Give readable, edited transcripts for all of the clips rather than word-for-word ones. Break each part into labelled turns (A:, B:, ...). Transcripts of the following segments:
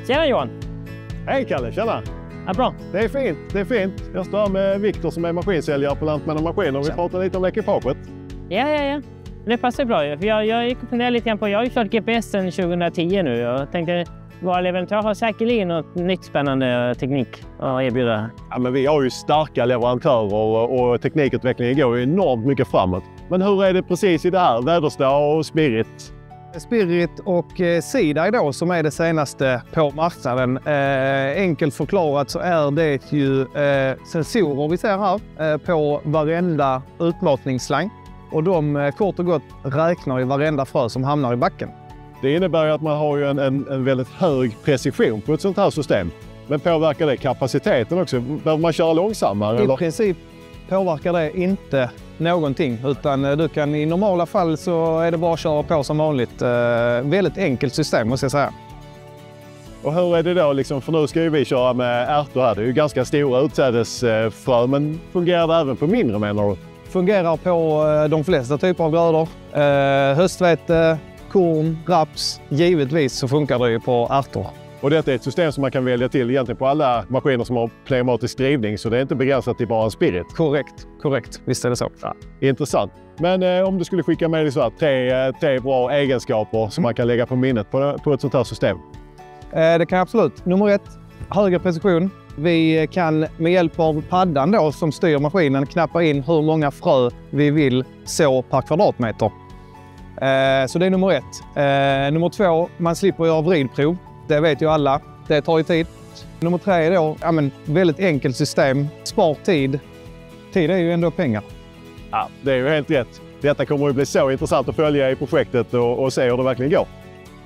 A: Tjena Johan!
B: Hej Kalle, tjena!
A: Ja, bra.
B: Det är fint, det är fint. Jag står här med Viktor som är maskinsäljare på Lantmännen Maskiner och vi pratar lite om ekipaget.
A: Ja. Det passar bra ju. För jag funderar lite grann på, jag har ju kört GPS sedan 2010 nu. Jag tänkte, våra leverantörer har säkerligen något nytt spännande teknik att erbjuda.
B: Ja, men vi har ju starka leverantörer och teknikutvecklingen går ju enormt mycket framåt. Men hur är det precis i det här? Väderstad och Spirit?
C: Spirit och Sidaj då som är det senaste på marknaden. Enkelt förklarat så är det ju sensorer vi ser här på varenda utmatningsslang. Och de kort och gott räknar i varenda frö som hamnar i backen.
B: Det innebär ju att man har ju en väldigt hög precision på ett sånt här system. Men påverkar det kapaciteten också? Behöver man köra långsammare?
C: I
B: eller?
C: princip påverkar det inte någonting, utan du kan i normala fall så är det bara att köra på som vanligt. Väldigt enkelt system måste jag säga.
B: Och hur är det då liksom, för nu ska ju vi köra med ärtor här. Det är ju ganska stora utsädesfrö, men fungerar det även på mindre menar du?
C: Fungerar på de flesta typer av grödor. Höstvete, korn, raps. Givetvis så funkar det ju på ärtor.
B: Och detta är ett system som man kan välja till egentligen på alla maskiner som har pneumatisk drivning, så det är inte begränsat till bara en Spirit.
C: Korrekt. Visst är det så.
B: Ja, intressant. Men om du skulle skicka med så här, tre bra egenskaper som man kan lägga på minnet på ett sånt här system?
C: Det kan jag absolut. Nummer 1, högre precision. Vi kan med hjälp av paddan då, som styr maskinen knappa in hur många frö vi vill så per kvadratmeter. Så det är nummer 1. Nummer 2, man slipper göra vridprov. Det vet ju alla. Det tar ju tid. Nummer 3 är då, väldigt enkelt system. Spar tid. Tid är ju ändå pengar.
B: Ja, det är ju helt rätt. Detta kommer att bli så intressant att följa i projektet och se hur det verkligen går.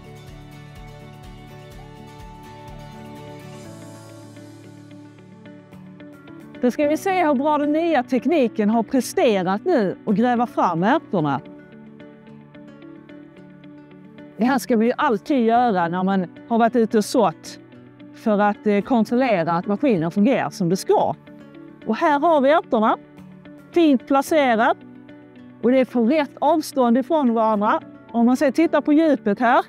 D: Då ska vi se hur bra den nya tekniken har presterat nu och gräva fram ärtorna. Det här ska vi ju alltid göra när man har varit ute och sått för att kontrollera att maskinen fungerar som det ska. Och här har vi ärtorna, fint placerat och det är på rätt avstånd ifrån varandra. Om man ser, tittar på djupet här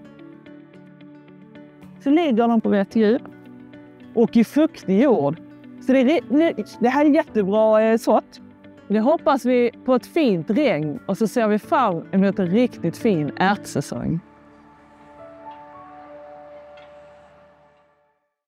D: så ligger de på rätt djup och i fuktig jord. Så det här är jättebra sått. Det hoppas vi på ett fint regn och så ser vi fram emot en riktigt fin ärtsäsong.